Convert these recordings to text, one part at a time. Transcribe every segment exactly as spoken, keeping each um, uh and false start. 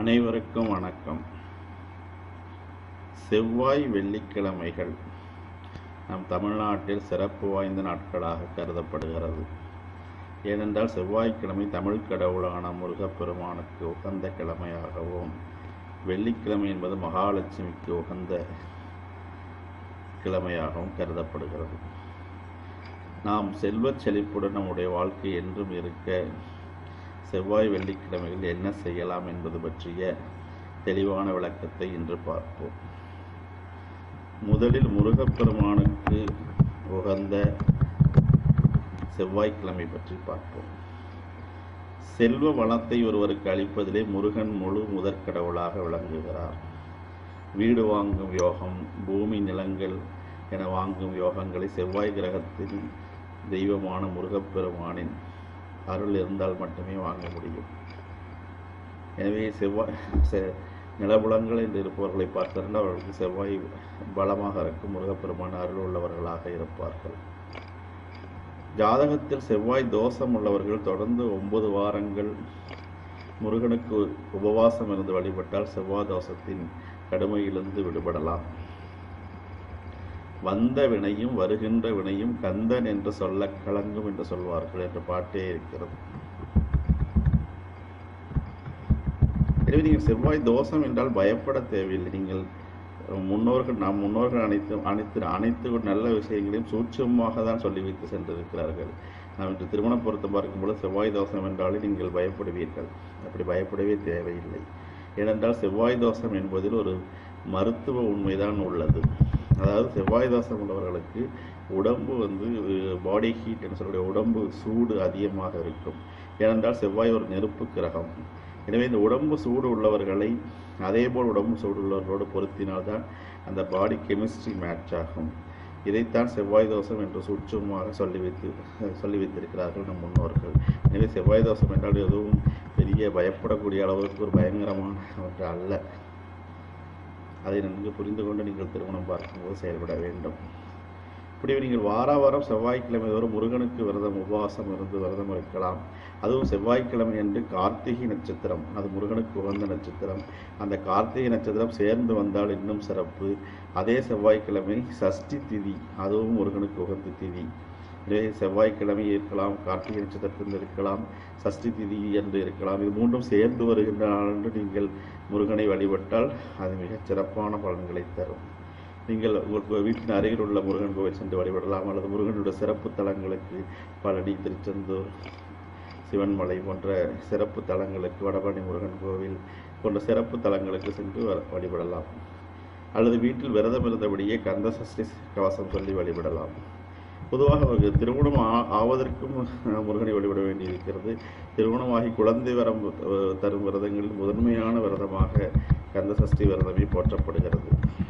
அனைவருக்கும் வணக்கம். செவ்வாய் வெள்ளிக்கிழமைகள் நம் தமிழ்நாட்டில் சிறப்பு வாய்ந்த நாட்களாக கருதப்படுகிறது. ஏனென்றால் செவ்வாய்க்கிழமை தமிழ் கடவுளான முருகப்பெருமானுக்கு உகந்த கிழமையாகவும், வெள்ளிக்கிழமை என்பது மகாலட்சுமிக்கு உகந்த கிழமையாகவும் கருதப்படுகிறது. நாம் செல்வச் செழிப்புடன் நம்முடைய வாழ்க்கை என்றும் இருக்க செவ்வாய் வெள்ளிக்கிழமைகள் என்ன செய்யலாம் என்பது பற்றிய தெளிவான விளக்கத்தை இன்று பார்ப்போம். முதலில் முருகப்பெருமானுக்கு உகந்த செவ்வாய்க்கிழமை பற்றி பார்ப்போம். செல்வ வளத்தை ஒருவருக்கு அளிப்பதிலே முருகன் முழு முதற் கடவுளாக விளங்குகிறார். வீடு வாங்கும் யோகம், பூமி நிலங்கள் என வாங்கும் யோகங்களை செவ்வாய் கிரகத்தின் தெய்வமான முருகப்பெருமானின் அருள் இருந்தால் மட்டுமே வாங்க முடியும். எனவே செவ்வாய் நிலபுலங்கள் என்று இருப்பவர்களை பார்த்தால் அவர்களுக்கு செவ்வாய் பலமாக இருக்கும், முருகப்பெருமான் அருள் உள்ளவர்களாக இருப்பார்கள். ஜாதகத்தில் செவ்வாய் தோஷம் உள்ளவர்கள் தொடர்ந்து ஒன்பது வாரங்கள் முருகனுக்கு உபவாசம் இருந்து வழிபட்டால் செவ்வாய் தோஷத்தின் கடுமையிலிருந்து விடுபடலாம். வந்த வினையும் வருகின்ற வினையும் கந்தன் என்று சொல்ல கலங்கும் என்று சொல்வார்கள் என்ற பாட்டே இருக்கிறது. எனவே நீங்கள் செவ்வாய் தோஷம் என்றால் பயப்பட தேவையில்லை. நீங்கள் முன்னோர்கள் நாம் முன்னோர்கள் அனைத்து அனைத்து அனைத்து நல்ல விஷயங்களையும் சூட்சமாக தான் சொல்லி வைத்து சென்றிருக்கிறார்கள். நாம் இன்று திருமணம் பொருத்த பார்க்கும்போது செவ்வாய் தோஷம் என்றாலே நீங்கள் பயப்படுவீர்கள். அப்படி பயப்படவே தேவையில்லை. ஏனென்றால் செவ்வாய் தோஷம் என்பதில் ஒரு மருத்துவ உண்மைதான் உள்ளது. அதாவது செவ்வாய் தோஷம் உள்ளவர்களுக்கு உடம்பு வந்து பாடி ஹீட் என்று சொல்லக்கூடிய உடம்பு சூடு அதிகமாக இருக்கும். ஏனென்றால் செவ்வாய் ஒரு நெருப்பு கிரகம். எனவே இந்த உடம்பு சூடு உள்ளவர்களை அதேபோல் உடம்பு சூடு உள்ளவர்களோடு பொருத்தினால்தான் அந்த பாடி கெமிஸ்ட்ரி மேட்ச் ஆகும். இதைத்தான் செவ்வாய் தோஷம் என்று சூட்சமாக சொல்லி வைத்து சொல்லி வைத்திருக்கிறார்கள் நம் முன்னோர்கள். எனவே செவ்வாய் தோஷம் என்றால் எதுவும் பெரிய பயப்படக்கூடிய அளவுக்கு ஒரு பயங்கரமான ஒன்று அல்ல. அதை நன்கு புரிந்து கொண்டு நீங்கள் திருமணம் பார்க்கும்போது செயல்பட வேண்டும். இப்படி நீங்கள் வார வாரம் செவ்வாய்க்கிழமை தோறும் முருகனுக்கு விரதம் உபவாசம் இருந்து விரதம் இருக்கலாம். அதுவும் செவ்வாய்க்கிழமை என்று கார்த்திகை நட்சத்திரம், அது முருகனுக்கு உகந்த நட்சத்திரம். அந்த கார்த்திகை நட்சத்திரம் சேர்ந்து வந்தால் இன்னும் சிறப்பு. அதே செவ்வாய்க்கிழமை சஷ்டி திதி, அதுவும் முருகனுக்கு உகந்த திதி. எனவே செவ்வாய்க்கிழமை இருக்கலாம், கார்த்திகை நட்சத்திரத்தில் இருக்கலாம், சஷ்டி திதி என்று இருக்கலாம். இது மூன்றும் சேர்ந்து வருகின்ற நாளன்று நீங்கள் முருகனை வழிபட்டால் அது மிகச் சிறப்பான பலன்களை தரும். நீங்கள் உங்கள் வீட்டின் அருகில் உள்ள முருகன் கோவில் சென்று வழிபடலாம். அல்லது முருகனுடைய சிறப்பு தலங்களுக்கு பழனி, திருச்செந்தூர், சிவன்மலை போன்ற சிறப்பு தலங்களுக்கு, வடபழனி முருகன் கோவில் போன்ற சிறப்பு தலங்களுக்கு சென்று வழிபடலாம். அல்லது வீட்டில் விரதம் இருந்தபடியே கந்த சஷ்டி கவசம் சொல்லி வழிபடலாம். பொதுவாக அவர்கள் திருமணம் ஆவதற்கும் முருகனை வழிபட வேண்டியிருக்கிறது. திருமணமாகி குழந்தை வரம் தரும் விரதங்களில் முதன்மையான விரதமாக கந்த சஷ்டி விரதமே போற்றப்படுகிறது.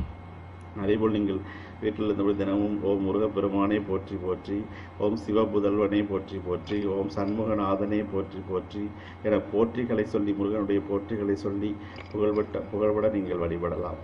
அதேபோல் நீங்கள் வீட்டில் இருந்தபடி தினமும் ஓம் முருகப்பெருமானை போற்றி போற்றி, ஓம் சிவபுதல்வனை போற்றி போற்றி, ஓம் சண்முகநாதனை போற்றி போற்றி என போற்றிகளை சொல்லி, முருகனுடைய போற்றிகளை சொல்லி புகழ்பட்ட புகழ்பட நீங்கள் வழிபடலாம்.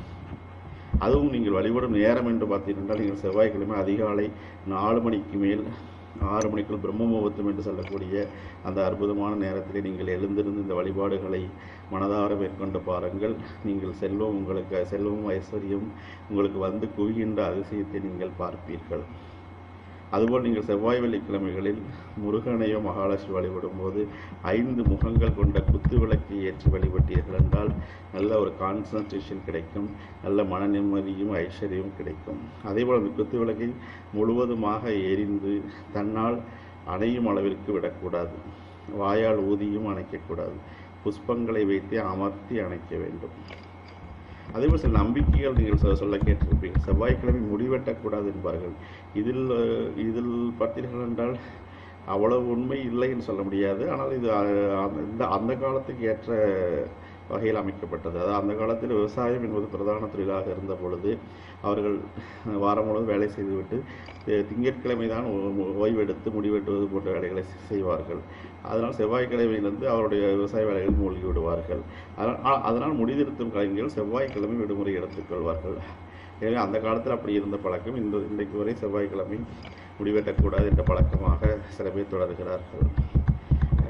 அதுவும் நீங்கள் வழிபடும் நேரம் என்று பார்த்தீர்கள், நீங்கள் செவ்வாய்க்கிழமை அதிகாலை நாலு மணிக்கு மேல் ஆறு மணிக்குள் பிரம்ம முகூர்த்தம் என்று சொல்லக்கூடிய அந்த அற்புதமான நேரத்திலே நீங்கள் எழுந்திருந்து இந்த வழிபாடுகளை மனதார மேற்கொண்டு பாருங்கள். நீங்கள் செல்வம் உங்களுக்கு செல்வம் ஐஸ்வர்யம் உங்களுக்கு வந்து குவிகின்ற அதிசயத்தை நீங்கள் பார்ப்பீர்கள். அதுபோல் நீங்கள் செவ்வாய் வெள்ளிக்கிழமைகளில் முருகனையோ மகாலட்சுமி வழிபடும் போது ஐந்து முகங்கள் கொண்ட குத்து விளக்கை ஏற்றி வழிபட்டீர்கள் என்றால் நல்ல ஒரு கான்சன்ட்ரேஷன் கிடைக்கும், நல்ல மன நிம்மதியும் ஐஸ்வர்யமும் கிடைக்கும். அதேபோல் அந்த குத்து விளக்கை முழுவதுமாக எரிந்து தன்னால் அணையும் அளவிற்கு விடக்கூடாது. வாயால் ஊதியும் அணைக்கக்கூடாது. புஷ்பங்களை வைத்தே அமர்த்தி அணைக்க வேண்டும். அதேபோல் சில நம்பிக்கைகள் நீங்கள் சொல்ல கேட்டிருப்பீர்கள். செவ்வாய்க்கிழமை முடிவெட்டக்கூடாது என்பார்கள். இதில் இதில் பார்த்தீர்கள் என்றால் அவ்வளவு உண்மை இல்லை என்று சொல்ல முடியாது. ஆனால் இது இந்த அந்த காலத்துக்கு ஏற்ற வகையில் அமைக்கப்பட்டது. அதாவது அந்த காலத்தில் விவசாயம் என்பது பிரதான தொழிலாக இருந்த பொழுது அவர்கள் வாரம் முழுவதும் வேலை செய்துவிட்டு திங்கட்கிழமை தான் ஓய்வெடுத்து முடிவெட்டுவது போன்ற வேலைகளை செய்வார்கள். அதனால் செவ்வாய்க்கிழமையிலிருந்து அவருடைய விவசாய வேலைகளில் மூழ்கி விடுவார்கள். அதனால் அதனால் முடிதிருத்தும் கலைஞர்கள் செவ்வாய்க்கிழமை விடுமுறை எடுத்துக்கொள்வார்கள். எனவே அந்த காலத்தில் அப்படி இருந்த பழக்கம் இந்த இன்றைக்கு வரை செவ்வாய்க்கிழமை முடிவெட்டக்கூடாது என்ற பழக்கமாக சில பேர் தொடர்கிறார்கள்.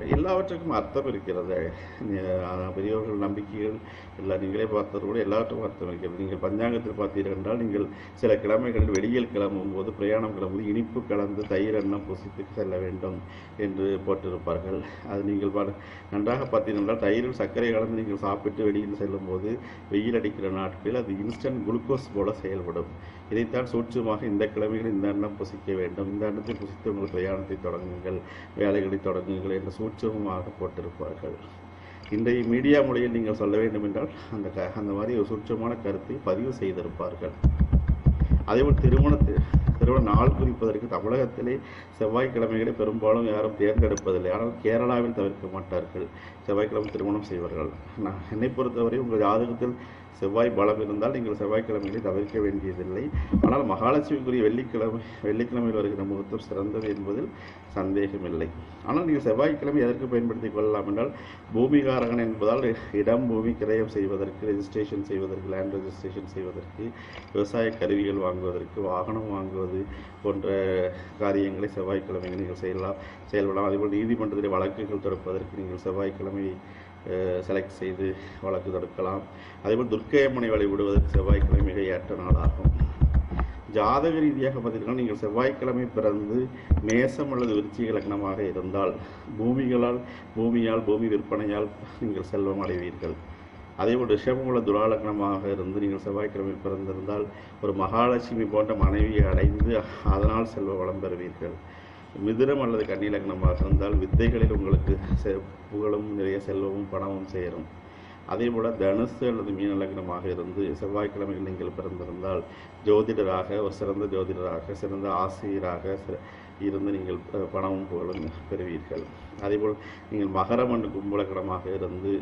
எல்லாவற்றுக்கும் அர்த்தம் இருக்கிறது. பெரியவர்கள் நம்பிக்கைகள் இல்லை, நீங்களே பார்த்தது கூட எல்லாவற்றுக்கும் அர்த்தம் இருக்கிறது. நீங்கள் பஞ்சாங்கத்தில் பார்த்தீர்கள் என்றால், நீங்கள் சில கிழமைகளில் வெளியில் கிளம்பும் போது, பிரயாணம் கிளம்பும்போது இனிப்பு கலந்து தயிர் எண்ணம் புசித்து செல்ல வேண்டும் என்று போட்டிருப்பார்கள். அது நீங்கள் நன்றாக பார்த்தீர்கள் என்றால், தயிரில் சர்க்கரை கலந்து நீங்கள் சாப்பிட்டு வெளியில் செல்லும் போது வெயில் அடிக்கிற நாட்களில் அது இன்ஸ்டன்ட் குளுக்கோஸ் போல செயல்படும். இதைத்தான் சூட்சமாக இந்த கிழமைகளில் இந்த எண்ணம் புசிக்க வேண்டும், இந்த எண்ணத்தை புசித்து உங்கள் பிரயாணத்தை தொடங்குங்கள், வேலைகளை தொடங்குங்கள் என்று சூட்சமாக போட்டிருப்பார்கள். இன்றைய மீடியா மொழியில் நீங்கள் சொல்ல வேண்டும் என்றால் அந்த க அந்த மாதிரி ஒரு சூட்சமான கருத்தை பதிவு செய்திருப்பார்கள். அதேபோல் திருமணத்தை திருமண நாள் குறிப்பதற்கு தமிழகத்திலே செவ்வாய்க்கிழமைகளை பெரும்பாலும் யாரும் தேர்ந்தெடுப்பதில்லை. ஆனால் கேரளாவில் தவிர்க்க மாட்டார்கள், செவ்வாய்க்கிழமை திருமணம் செய்வார்கள். நான் என்னை பொறுத்தவரை உங்கள் ஜாதகத்தில் செவ்வாய் பலம் இருந்தால் நீங்கள் செவ்வாய்க்கிழமைகளை தவிர்க்க வேண்டியதில்லை. ஆனால் மகாலட்சுமிக்குரிய வெள்ளிக்கிழமை வெள்ளிக்கிழமையில் வருகிற முகூர்த்தம் சிறந்தது என்பதில் சந்தேகமில்லை. ஆனால் நீங்கள் செவ்வாய்க்கிழமை எதற்கு பயன்படுத்திக் கொள்ளலாம் என்றால், பூமிகாரகன் என்பதால் இடம் பூமி கிரயம் செய்வதற்கு, ரெஜிஸ்ட்ரேஷன் செய்வதற்கு, லேண்ட் ரெஜிஸ்ட்ரேஷன் செய்வதற்கு, விவசாய கருவிகள் வாங்குவதற்கு, வாகனம் வாங்குவது போன்ற காரியங்களை செவ்வாய்க்கிழமைகள் நீங்கள் செய்யலாம் செயல்படலாம். அதேபோல் நீதிமன்றத்தில் வழக்குகள் தொடுப்பதற்கு நீங்கள் செவ்வாய்க்கிழமை செலக்ட் செய்து வழக்கு தொடுக்கலாம். அதேபோல் துர்க்கை அம்மனை வழிபடுவதற்கு செவ்வாய்க்கிழமை மிக ஏற்ற நாளாகும். ஜாதக ரீதியாக பார்த்தீங்கன்னா, நீங்கள் செவ்வாய்க்கிழமை பிறந்து மேசம் அல்லது விருச்சிக லக்னமாக இருந்தால் பூமிகளால் பூமியால் பூமி விற்பனையால் நீங்கள் செல்வம் அடைவீர்கள். அதேபோல் ரிஷபம் உள்ள துராலக்னமாக இருந்து நீங்கள் செவ்வாய்க்கிழமை பிறந்திருந்தால் ஒரு மகாலட்சுமி போன்ற மனைவியை அடைந்து அதனால் செல்வ வளம் பெறுவீர்கள். மிதுனம் அல்லது கன்னி லக்னமாக இருந்தால் வித்தைகளில் உங்களுக்கு புகழும் நிறைய செல்வமும் பணமும் சேரும். அதேபோல் தனுசு அல்லது மீன லக்னமாக இருந்து செவ்வாய்க்கிழமையில் நீங்கள் பிறந்திருந்தால் ஜோதிடராக, ஒரு சிறந்த ஜோதிடராக, சிறந்த ஆசிரியராக இருந்து நீங்கள் பணமும் புகழும் பெறுவீர்கள். அதேபோல் நீங்கள் மகரம் அல்லது கும்பலக்கணமாக இருந்து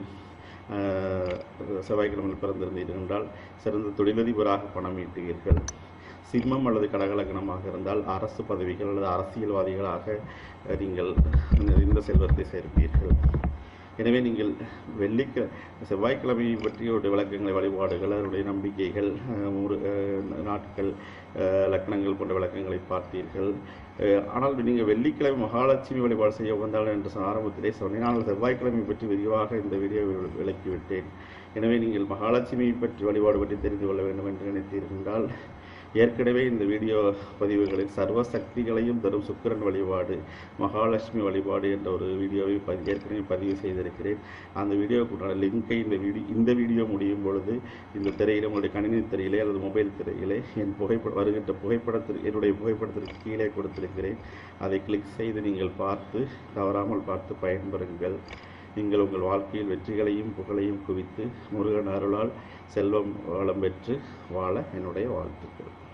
செவ்வாய்க்கிழமையில் பிறந்திருந்தீர்கள் என்றால் சிறந்த தொழிலதிபராக பணம் ஈட்டுவீர்கள். சிம்மம் அல்லது கடகலக்கணமாக இருந்தால் அரசு பதவிகள் அல்லது அரசியல்வாதிகளாக நீங்கள் இந்த செல்வத்தை சேர்ப்பீர்கள். எனவே நீங்கள் வெள்ளிக்க செவ்வாய்க்கிழமையை பற்றிய விளக்கங்களை, வழிபாடுகள், அதனுடைய நம்பிக்கைகள், நாட்கள், லக்னங்கள் போன்ற விளக்கங்களை பார்த்தீர்கள். ஆனால் நீங்கள் வெள்ளிக்கிழமை மகாலட்சுமி வழிபாடு செய்ய வந்தால் என்று ஆரம்பத்திலே சொன்னேன். ஆனால் செவ்வாய்க்கிழமை பற்றி விரிவாக இந்த வீடியோவில் விளக்கிவிட்டேன். எனவே நீங்கள் மகாலட்சுமியை பற்றி வழிபாடு பற்றி தெரிந்து கொள்ள வேண்டும் என்று நினைத்தீர்கள். ஏற்கனவே இந்த வீடியோ பதிவுகளில் சர்வ சக்திகளையும் தரும் சுக்கிரன் வழிபாடு, மகாலட்சுமி வழிபாடு என்ற ஒரு வீடியோவை பதி ஏற்கனவே பதிவு செய்திருக்கிறேன். அந்த வீடியோவுக்குண்டான லிங்கை இந்த வீடியோ இந்த வீடியோ முடியும் பொழுது இந்த திரையிலே, உங்களுடைய கணினி திரையிலே அல்லது மொபைல் திரையிலே என் புகைப்பட வருகின்ற புகைப்படத்திற்கு என்னுடைய புகைப்படத்திற்கு கீழே கொடுத்திருக்கிறேன். அதை கிளிக் செய்து நீங்கள் பார்த்து தவறாமல் பார்த்து பயன்பெறுங்கள். நீங்கள் உங்கள் வாழ்க்கையில் வெற்றிகளையும் புகழையும் குவித்து முருகன் அருளால் செல்வம் வளம் பெற்று வாழ என்னுடைய வாழ்த்துக்கள்.